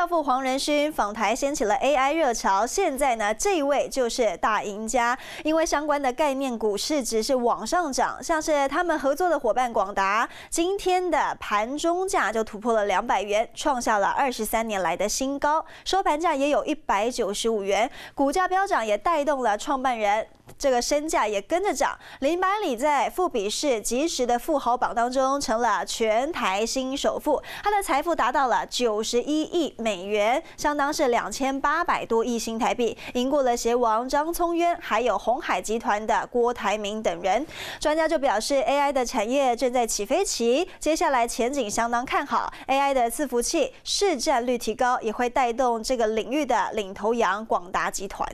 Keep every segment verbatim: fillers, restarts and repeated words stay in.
教父黄仁勋访台掀起了 A I 热潮，现在呢，这一位就是大赢家，因为相关的概念股市值是往上涨，像是他们合作的伙伴广达，今天的盘中价就突破了两百元，创下了二十三年来的新高，收盘价也有一百九十五元，股价飙涨也带动了创办人。 这个身价也跟着涨，林百里在富比士即时的富豪榜当中成了全台新首富，他的财富达到了九十一亿美元，相当是两千八百多亿新台币，赢过了鞋王张聪渊，还有鸿海集团的郭台铭等人。专家就表示 ，A I 的产业正在起飞期，接下来前景相当看好 ，A I 的伺服器市占率提高，也会带动这个领域的领头羊广达集团。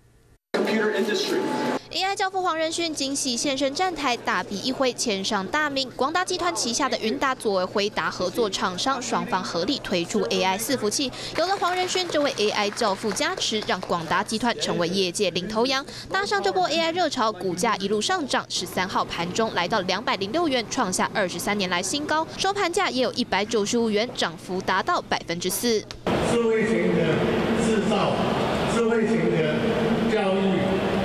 A I 教父黄仁勋惊喜现身站台，大笔一挥签上大名。广达集团旗下的云达作为辉达合作厂商，双方合力推出 A I 伺服器。有了黄仁勋这位 A I 教父加持，让广达集团成为业界领头羊。搭上这波 A I 热潮，股价一路上涨。十三号盘中来到两百零六元，创下二十三年来新高，收盘价也有一百九十五元，涨幅达到百分之四。 智慧型的制造，智慧型的教育。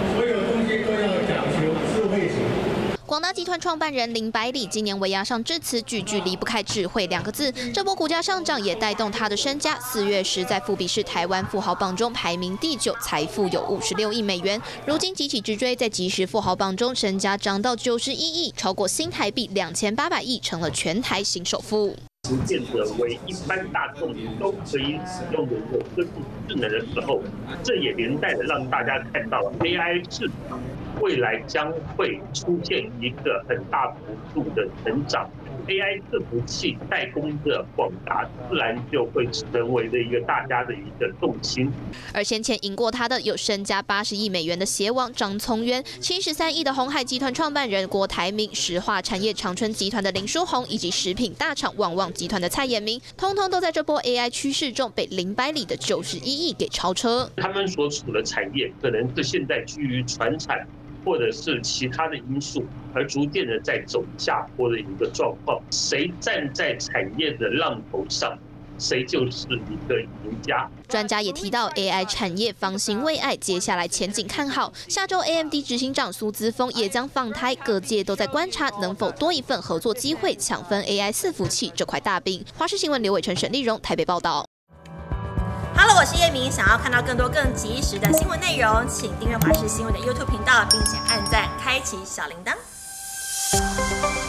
广达集团创办人林百里今年尾牙上致辞，句句离不开智慧两个字。这波股价上涨也带动他的身家，四月时在富比士台湾富豪榜中排名第九，财富有五十六亿美元。如今急起直追，在即时富豪榜中身家涨到九十一亿，超过新台币两千八百亿，成了全台新首富。 变得为一般大众都可以使用的一个科技智能的时候，这也连带的让大家看到 A I 市场未来将会出现一个很大幅度的成长。A I 伺服器代工的广达，自然就会成为了一个大家的一个重心。 而先前赢过他的有身家八十亿美元的鞋王张聪渊，七十三亿的鸿海集团创办人郭台铭，石化产业长春集团的林书鸿，以及食品大厂旺旺集团的蔡衍明，通通都在这波 A I 趋势中被林百里的九十一亿给超车。 他们所处的产业可能是现在居于传产。 或者是其他的因素，而逐渐的在走下坡的一个状况。谁站在产业的浪头上，谁就是一个赢家。 专家也提到 ，A I 产业方兴未艾，接下来前景看好。下周 A M D 执行长苏姿丰也将访台，各界都在观察能否多一份合作机会，抢分 A I 伺服器这块大饼。华视新闻刘伟成、沈丽蓉台北报道。 Hello， 我是叶明。想要看到更多更及时的新闻内容，请订阅华视新闻的 YouTube 频道，并且按赞、开启小铃铛。